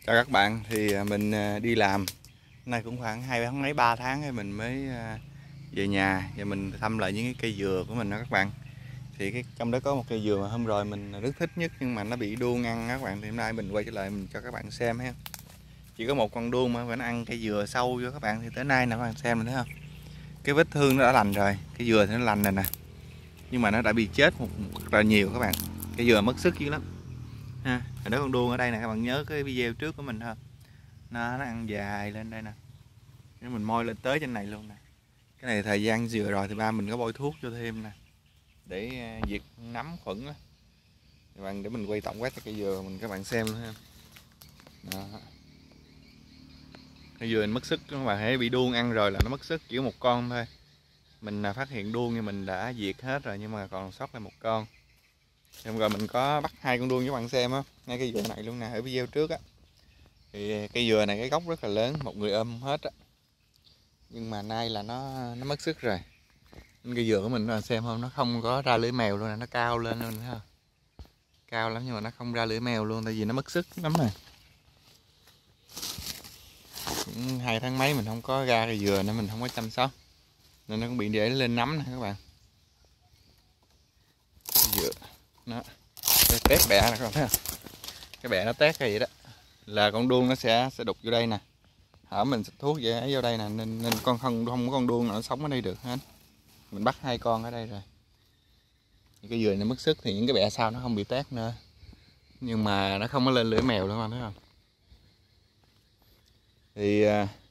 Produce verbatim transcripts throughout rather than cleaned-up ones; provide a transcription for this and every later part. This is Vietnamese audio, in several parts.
Chào các bạn, thì mình đi làm nay cũng khoảng hai tháng mấy ba tháng thì mình mới về nhà và mình thăm lại những cái cây dừa của mình đó các bạn. Thì cái trong đó có một cây dừa mà hôm rồi mình rất thích nhất nhưng mà nó bị đuông ăn các bạn. Thì hôm nay mình quay trở lại mình cho các bạn xem ha. Chỉ có một con đuông mà nó ăn cây dừa sâu vô các bạn. Thì tới nay nè các bạn xem mình thấy không? Cái vết thương nó đã lành rồi, cây dừa thì nó lành rồi nè. Nhưng mà nó đã bị chết một rất là nhiều các bạn. Cây dừa mất sức dữ lắm. Ha, hồi đó con đuông ở đây nè, các bạn nhớ cái video trước của mình không? Nó, nó ăn dài lên đây nè, nếu mình moi lên tới trên này luôn nè. Cái này thời gian dừa rồi thì ba mình có bôi thuốc cho thêm nè để diệt nấm khuẩn á. Các bạn để mình quay tổng quát cho cây dừa mình các bạn xem luôn ha. Đó. Cây dừa mình mất sức, các bạn thấy bị đuông ăn rồi là nó mất sức, chỉ có một con thôi. Mình là phát hiện đuông thì mình đã diệt hết rồi nhưng mà còn sót lại một con. Hôm rồi mình có bắt hai con đuông cho các bạn xem á, ngay cây dừa này luôn nè, ở video trước á. Thì cây dừa này cái gốc rất là lớn, một người ôm hết á. Nhưng mà nay là nó nó mất sức rồi. Cây dừa của mình là xem không, nó không có ra lưỡi mèo luôn nè, nó cao lên luôn ha. Cao lắm nhưng mà nó không ra lưỡi mèo luôn tại vì nó mất sức lắm nè. Cũng hai tháng mấy mình không có ra cây dừa nên mình không có chăm sóc. Nên nó cũng bị để lên nấm nè các bạn. Cây dừa nó tét bẹ nè các bạn thấy không? Cái bẹ nó tét cái gì đó. Là con đuông nó sẽ sẽ đục vô đây nè. Hở mình xịt thuốc vậy ấy vô đây nè nên nên con không không có con đuông nào nó sống ở đây được hết. Mình bắt hai con ở đây rồi. Cái dừa này mất sức thì những cái bẹ sau nó không bị tét nữa. Nhưng mà nó không có lên lưỡi mèo nữa, các bạn thấy không? Thì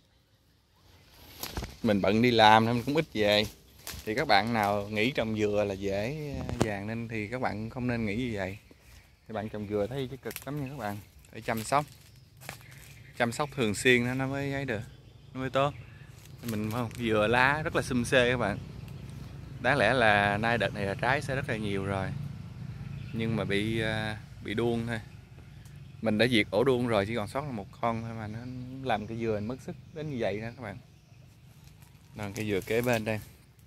mình bận đi làm nên mình cũng ít về. Thì các bạn nào nghĩ trồng dừa là dễ dàng nên thì các bạn không nên nghĩ như vậy. Thì bạn trồng dừa thấy cái cực lắm nha các bạn. Phải chăm sóc. Chăm sóc thường xuyên nó nó mới ấy được, nó mới tốt. Mình không dừa lá rất là xum xê các bạn. Đáng lẽ là nay đợt này là trái sẽ rất là nhiều rồi. Nhưng mà bị bị đuông thôi. Mình đã diệt ổ đuông rồi, chỉ còn sót là một con thôi mà nó làm cây dừa mất sức đến như vậy đó các bạn. Còn cây dừa kế bên đây.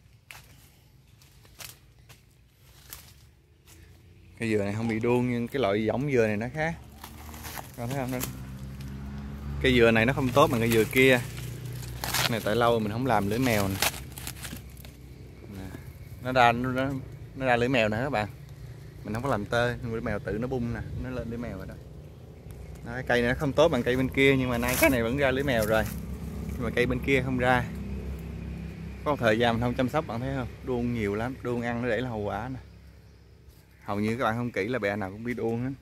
Cây dừa này không bị đuông nhưng cái loại giống dừa này nó khác. Con thấy không? Nó... Cây dừa này nó không tốt bằng cây dừa kia. Cái này tại lâu mình không làm lưỡi mèo nè. Nó ra nó, nó ra lưỡi mèo nè các bạn. Mình không có làm tơi, lưỡi mèo tự nó bung nè, nó lên lưỡi mèo rồi đó. Đó, cái cây này nó không tốt bằng cây bên kia nhưng mà nay cái này vẫn ra lưỡi mèo rồi. Nhưng mà cây bên kia không ra. Có một thời gian mình không chăm sóc bạn thấy không? Đuông nhiều lắm, đuông ăn nó để là hậu quả nè. Hầu như các bạn không kỹ là bẹ nào cũng bị đuông hết.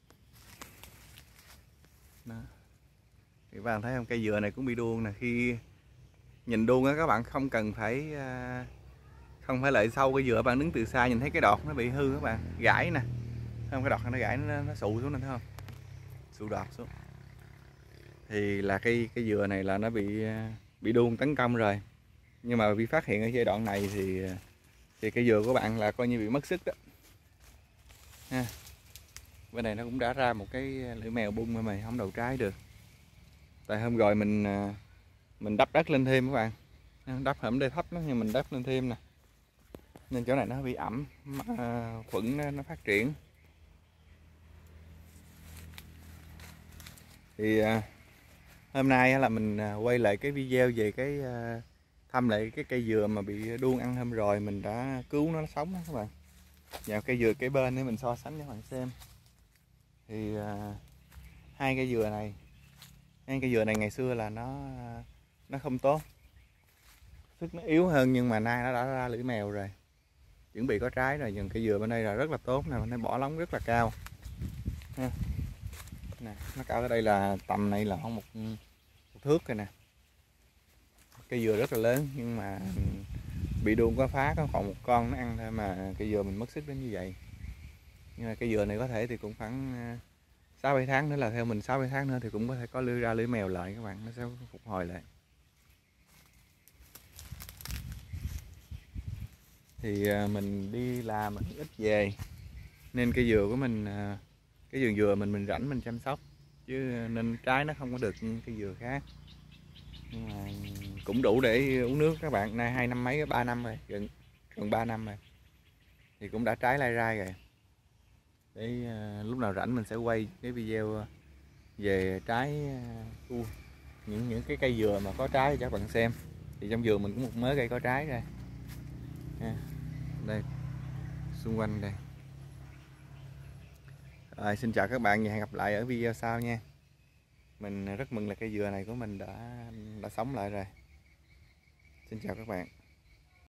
Đó. Thì các bạn thấy không, cây dừa này cũng bị đuông nè. Khi nhìn đuông á các bạn không cần phải không phải lại sâu cây dừa, bạn đứng từ xa nhìn thấy cái đọt nó bị hư các bạn, gãy nè. Thấy không, cái đọt nó gãy nó, nó sụ xuống nè thấy không? Sụ đọt xuống. Thì là cây cây dừa này là nó bị bị đuông tấn công rồi. Nhưng mà bị phát hiện ở giai đoạn này thì thì cây dừa của bạn là coi như bị mất sức đó. Ha. Bên này nó cũng đã ra một cái lưỡi mèo bung mà mày không đầu trái được. Tại hôm rồi mình mình đắp đất lên thêm các bạn. Đắp hẩm đây thấp đó, nhưng mình đắp lên thêm nè. Nên chỗ này nó bị ẩm, khuẩn nó, nó phát triển. Thì hôm nay là mình quay lại cái video về cái thăm lại cái cây dừa mà bị đuông ăn hôm rồi mình đã cứu nó sống đó các bạn. Và cây dừa kế bên để mình so sánh cho các bạn xem. Thì hai cây dừa này, hai cây dừa này ngày xưa là nó nó không tốt, sức nó yếu hơn nhưng mà nay nó đã ra lưỡi mèo rồi, chuẩn bị có trái rồi. Dừng cây dừa bên đây là rất là tốt nè, nó bỏ lóng rất là cao ha. Nè, nó cao ở đây là tầm này là không một, một thước rồi nè. Cây dừa rất là lớn nhưng mà bị đuông có phá, có còn một con nó ăn thôi mà cây dừa mình mất sức đến như vậy. Nhưng mà cây dừa này có thể thì cũng khoảng sáu bảy tháng nữa, là theo mình sáu bảy tháng nữa thì cũng có thể có lưỡi ra lưỡi mèo lại các bạn, nó sẽ phục hồi lại. Thì mình đi làm mình ít về nên cây dừa của mình, cái vườn dừa mình mình rảnh mình chăm sóc chứ nên trái nó không có được như cây dừa khác. Nhưng mà cũng đủ để uống nước các bạn. Nay hai năm mấy, ba năm rồi, gần gần ba năm rồi thì cũng đã trái lai rai rồi. Để uh, lúc nào rảnh mình sẽ quay cái video về trái uh, những những cái cây dừa mà có trái cho các bạn xem. Thì trong vườn mình cũng một mớ cây có trái đây ha. Đây xung quanh đây. À, xin chào các bạn và hẹn gặp lại ở video sau nha. Mình rất mừng là cây dừa này của mình đã đã sống lại rồi. Xin chào các bạn.